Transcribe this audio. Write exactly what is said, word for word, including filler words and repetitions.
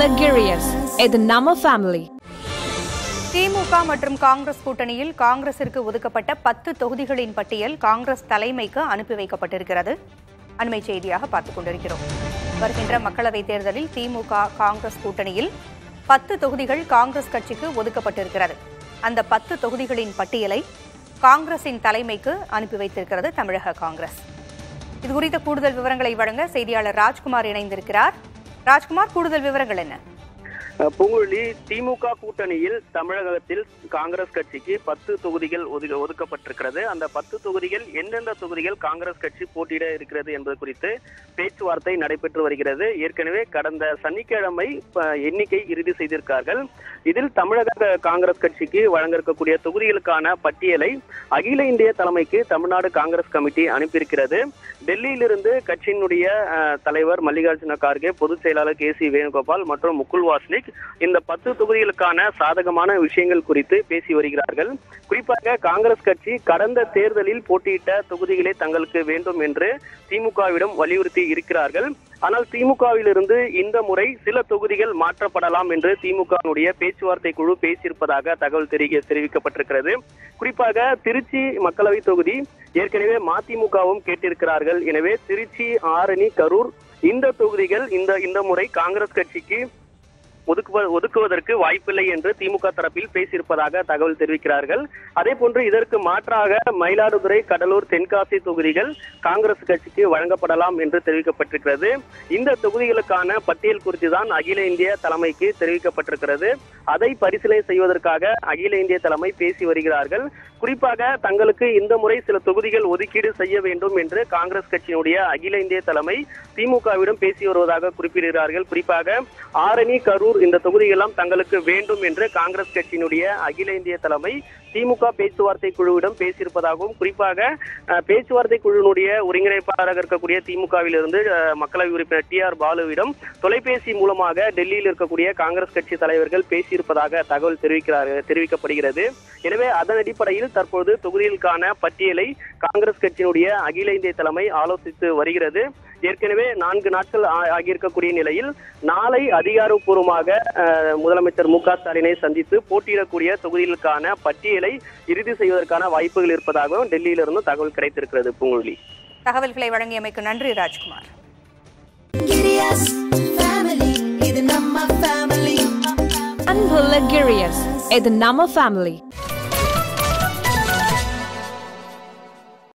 Girius, இது நம்ம family. திமுக மற்றும் காங்கிரஸ் கூட்டணியில் காங்கிரசிற்கு ஒதுக்கப்பட்ட பத்து தொகுதிகளின் பட்டியல் காங்கிரஸ் தலைமைக்கு அனுப்பி வைக்கப்பட்டிருக்கிறது. அண்மை செய்தியாக பார்த்துக் கொண்டிருக்கிறோம். வருகின்ற மக்களவைத் தேர்தலில் திமுக காங்கிரஸ் கூட்டணியில் பத்து தொகுதிகள் காங்கிரஸ் கட்சிக்கு ஒதுக்கப்பட்டிருக்கிறது. அந்த பத்து தொகுதிகளின் பட்டியலை காங்கிரசின் தலைமைக்கு அனுப்பி வைத்திருக்கிறது தமிழக காங்கிரஸ். இதுகுறித்த கூடுதல் விவரங்களை வழங்க செய்தியாளர் ராஜ்குமார் இணைந்திருக்கிறார். ராஜ்குமார், கூடுதல் விவரங்கள் என்ன? பூங்குழலி, திமுக கூட்டணியில் தமிழகத்தில் காங்கிரஸ் கட்சிக்கு பத்து தொகுதிகள் ஒதுக்கப்பட்டிருக்கிறது. அந்த பத்து தொகுதிகள் எந்தெந்த தொகுதிகள் காங்கிரஸ் கட்சி போட்டியிட இருக்கிறது என்பது குறித்து பேச்சுவார்த்தை நடைபெற்று வருகிறது. ஏற்கனவே கடந்த சனிக்கிழமை எண்ணிக்கை இறுதி செய்திருக்கார்கள். இதில் தமிழக காங்கிரஸ் கட்சிக்கு வழங்க இருக்கக்கூடிய தொகுதிகளுக்கான பட்டியலை அகில இந்திய தலைமைக்கு தமிழ்நாடு காங்கிரஸ் கமிட்டி அனுப்பியிருக்கிறது. டெல்லியிலிருந்து கட்சியினுடைய தலைவர் மல்லிகார்ஜுன கார்கே, பொதுச் செயலாளர் கே சி வேணுகோபால் மற்றும் முகுல் வாஸ்னிக் இந்த பத்து தொகுதிகளுக்கான சாதகமான விஷயங்கள் குறித்து பேசி வருகிறார்கள். குறிப்பாக காங்கிரஸ் கட்சி கடந்த தேர்தலில் போட்டியிட்ட தொகுதிகளே தங்களுக்கு வேண்டும் என்று திமுகவிடம் வலியுறுத்தி இருக்கிறார்கள். ஆனால் திமுகவிலிருந்து இந்த முறை சில தொகுதிகள் மாற்றப்படலாம் என்று திமுகவுடைய பேச்சுவார்த்தை குழு பேசியிருப்பதாக தகவல் தெரிவிக்கப்பட்டிருக்கிறது. குறிப்பாக திருச்சி மக்களவை தொகுதி ஏற்கனவே மதிமுகவும் கேட்டிருக்கிறார்கள். எனவே திருச்சி, ஆரணி, கரூர் இந்த தொகுதிகள் இந்த இந்த முறை காங்கிரஸ் கட்சிக்கு ஒதுக்குவதற்கு வாய்ப்பில்லை என்று திமுக தரப்பில் பேசியிருப்பதாக தகவல் தெரிவிக்கிறார்கள். அதே போன்று இதற்கு மாற்றாக மயிலாடுதுறை, கடலூர், தென்காசி தொகுதிகள் காங்கிரஸ் கட்சிக்கு வழங்கப்படலாம் என்று தெரிவிக்கப்பட்டிருக்கிறது. இந்த தொகுதிகளுக்கான பட்டியல் குறித்து தான் அகில இந்திய தலைமைக்கு தெரிவிக்கப்பட்டிருக்கிறது. அதை பரிசீலனை செய்வதற்காக அகில இந்திய தலைமை பேசி வருகிறார்கள். குறிப்பாக தங்களுக்கு இந்த முறை சில தொகுதிகள் ஒதுக்கீடு செய்ய வேண்டும் என்று காங்கிரஸ் கட்சியினுடைய அகில இந்திய தலைமை திமுகவிடம் பேசி வருவதாக குறிப்பிடுகிறார்கள். குறிப்பாக ஆரணி, கரூர் இந்த தொகுதிகளெல்லாம் தங்களுக்கு வேண்டும் என்று காங்கிரஸ் கட்சியினுடைய அகில இந்திய தலைமை திமுக பேச்சுவார்த்தை குழுவிடம் பேசியிருப்பதாகவும், குறிப்பாக பேச்சுவார்த்தை குழுவினுடைய ஒருங்கிணைப்பாளராக இருக்கக்கூடிய திமுகவில் இருந்து மக்களவை உறுப்பினர் டி ஆர் பாலுவிடம் தொலைபேசி மூலமாக டெல்லியில் இருக்கக்கூடிய காங்கிரஸ் கட்சி தலைவர்கள் பேசியிருப்பதாக தகவல் தெரிவிக்கிறார்கள் தெரிவிக்கப்படுகிறது. எனவே அதன் அடிப்படையில் தற்போது தொகுதிகளுக்கான பட்டியலை காங்கிரஸ் கட்சியினுடைய அகில இந்திய தலைமை ஆலோசித்து வருகிறது. ஏற்கனவே நான்கு நாட்கள் ஆகியிருக்கக்கூடிய நிலையில் நாளை அதிகாரப்பூர்வமாக முதலமைச்சர் மு க ஸ்டாலினை சந்தித்து போட்டியிடக்கூடிய தொகுதிகளுக்கான பட்டியலை இறுதி செய்வதற்கான வாய்ப்புகள் இருப்பதாகவும் டெல்லியிலிருந்து தகவல் கிடைத்திருக்கிறது. பூங்குழலி, தகவல்களை வழங்கியமைக்கு நன்றி ராஜ்குமார். அன்புள்ள கிரியஸ், இது நம்ம ஃபேமிலி.